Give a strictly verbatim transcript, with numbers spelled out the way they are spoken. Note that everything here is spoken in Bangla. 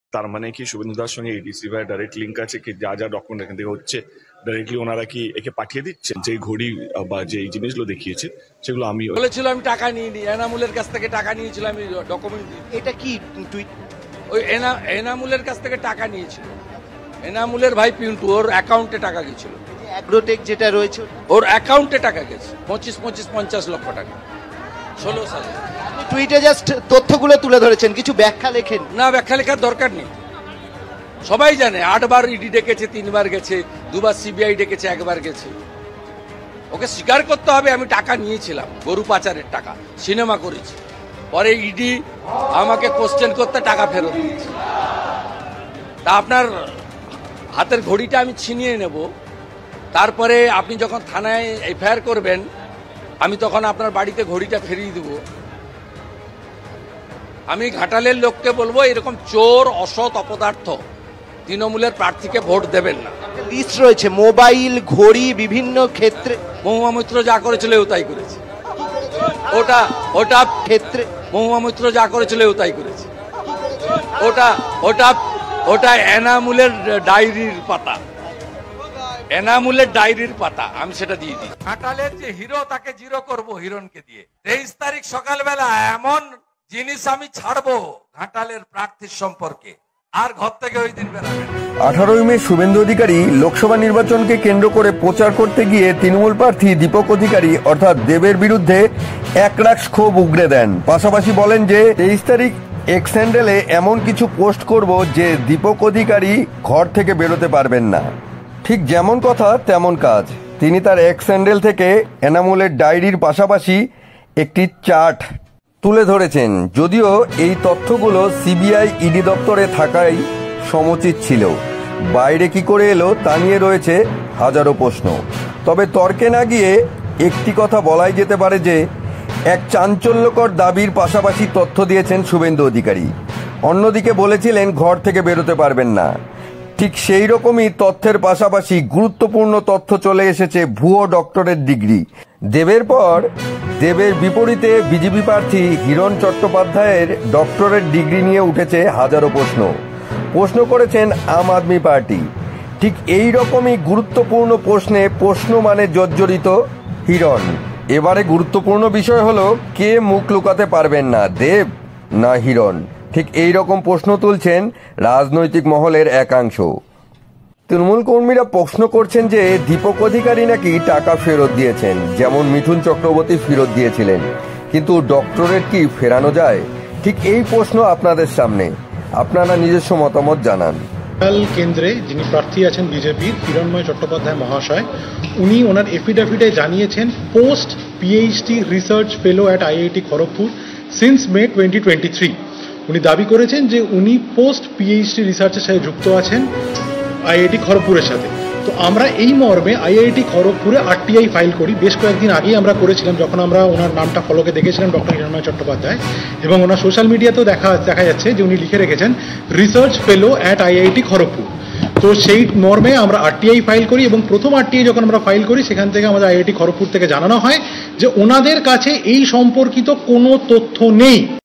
তার মানে কি শুভেন্দুদার সঙ্গে এডিসি ভাই ডাইরেক্ট লিঙ্ক আছে কি? যা যা ডকুমেন্ট এখান থেকে হচ্ছে ডাইরেক্টলি ওনারা কি একে পাঠিয়ে দিচ্ছেন? যে ঘড়ি বা যে জিনিসগুলো দেখিয়েছে সেগুলো আমি বলেছিল আমি টাকা নিয়ে নি, এনামুলের কাছ থেকে টাকা নিয়েছিলাম, আমি ডকুমেন্ট। এটা কি টুইট? ওই এনা এনামুলের কাছ থেকে টাকা নিয়েছিল, এনামুলের ভাই পিন্টু, ওর অ্যাকাউন্টে টাকা গেছিল। অ্যাগ্রোটেক যেটা রয়েছে ওর অ্যাকাউন্টে টাকা গেছে পঁচিশ পঁচিশ পঞ্চাশ লক্ষ টাকা ষোলো সালে। টুইটে জাস্ট তথ্যগুলো তুলে ধরেছেন, কিছু ব্যাখ্যা লেখেন না, ব্যাখ্যা লেখার দরকার নেই, সবাই জানে। আটবার ইডি ডেকেছে, তিনবার গেছে, দুবার সিবিআই ডেকেছে, একবার গেছে। ওকে স্বীকার করতে হবে আমি টাকা নিয়েছিলাম, গরু পাচারের টাকা, সিনেমা করেছি। পরে ইডি আমাকে কোশ্চেন করতে টাকা ফেরত দিয়েছে। তা আপনার হাতের ঘড়িটা আমি ছিনিয়ে নেব, তারপরে আপনি যখন থানায় এফআইআর করবেন আমি তখন আপনার বাড়িতে ঘড়িটা ফিরিয়ে দেব। আমি ঘাটালের লোককে বলবো এরকম চোর, অসৎ, অপদার্থ তৃণমূলের প্রার্থীকে ভোট দেবেন না। লিস্ট রয়েছে মোবাইল, ঘড়ি, বিভিন্ন ক্ষেত্রে। মহুয়া মৈত্র যা করেছিল ও তাই করেছে। ওটা ওটা ক্ষেত্রে মহুয়া মৈত্র যা করেছিল ও তাই করেছে। ওটা ওটা ওটা এনামুলের ডায়েরির পাতা, এনামুলের ডায়েরির পাতা, আমি সেটা দিয়ে দিই। ঘাটালের যে হিরো তাকে জিরো করব হিরণকে দিয়ে। তেইশ তারিখ সকালবেলা এমন জিনিস আমি ছাড়বো ঘাটালের প্রার্থীর সম্পর্কে, আর ঘর থেকে ওই দিন বেরাবেন। আঠারোই মে শুভেন্দু অধিকারী লোকসভা নির্বাচনকে কেন্দ্র করে প্রচার করতে গিয়ে তৃণমূল প্রার্থী দীপক অধিকারী অর্থাৎ দেবের বিরুদ্ধে একরাশ ক্ষোভ উগরে দেন। পাশাপাশি বলেন যে তেইশ তারিখ এক্স হ্যান্ডেলে এমন কিছু পোস্ট করব যে দীপক অধিকারী ঘর থেকে বেরোতে পারবেন না। ঠিক যেমন কথা তেমন কাজ। তিনি তার এক্স হ্যান্ডেল থেকে এনামুলের ডায়েরির পাশাপাশি একটি চার্ট তুলে ধরেছেন। যদিও এই তথ্যগুলো সিবিআই ইডি দপ্তরে থাকাই সমুচিত ছিল, বাইরে কি করে এলো তা নিয়ে রয়েছে হাজারো প্রশ্ন। তবে তর্কে না গিয়ে একটি কথা বলাই যেতে পারে যে এক চাঞ্চল্যকর দাবির পাশাপাশি তথ্য দিয়েছেন শুভেন্দু অধিকারী। অন্যদিকে বলেছিলেন ঘর থেকে বেরোতে পারবেন না। ঠিক সেই রকমই তথ্যের পাশাপাশি গুরুত্বপূর্ণ তথ্য চলে এসেছে ভুয়ো ডক্টরেট ডিগ্রি। দেবের পর দেবের বিপরীতে বিজেপি প্রার্থী হিরণ চট্টোপাধ্যায়ের ডক্টরেট ডিগ্রি নিয়ে উঠেছে হাজারো প্রশ্ন। প্রশ্ন করেছেন আম আদমি পার্টি। ঠিক এই রকমই গুরুত্বপূর্ণ প্রশ্নে প্রশ্ন মানে জর্জরিত হিরণ। এবারে গুরুত্বপূর্ণ বিষয় হলো কে মুখ লুকাতে পারবেন না, দেব না হিরণ? ঠিক এই রকম প্রশ্ন তুলছেন রাজনৈতিক মহলের একাংশ। তৃণমূল কর্মীরা প্রশ্ন করছেন যে দীপক অধিকারী নাকি টাকা ফেরত দিয়েছেন, যেমন মিঠুন চক্রবর্তী ফেরত দিয়েছিলেন, কিন্তু ডক্টরেট কি ফেরানো যায়? ঠিক এই প্রশ্ন আপনাদের সামনে, আপনারা নিজস্ব মতামত জানান। কেন্দ্রে যিনি প্রার্থী আছেন বিজেপির হিরণময় চট্টোপাধ্যায় মহাশয়, উনি ওনার এফিডেভিটে জানিয়েছেন post PhD research fellow at IIT Kharagpur since May twenty twenty three. উনি দাবি করেছেন যে উনি পোস্ট পিএইচডি রিসার্চের সাথে যুক্ত আছেন আইআইটি খড়গপুরের সাথে। তো আমরা এই মর্মে আইআইটি খড়গপুরে আরটিআই ফাইল করি। বেশ কয়েকদিন আগেই আমরা করেছিলাম, যখন আমরা ওনার নামটা ফলোকে দেখেছিলাম ডক্টর হিরণময় চট্টোপাধ্যায়, এবং ওনার সোশ্যাল মিডিয়াতেও দেখা দেখা যাচ্ছে যে উনি লিখে রেখেছেন research fellow at IIT Kharagpur. তো সেই মর্মে আমরা আরটিআই ফাইল করি, এবং প্রথম আরটিআই যখন আমরা ফাইল করি সেখান থেকে আমাদের আইআইটি খড়গপুর থেকে জানানো হয় যে ওনাদের কাছে এই সম্পর্কিত কোনো তথ্য নেই।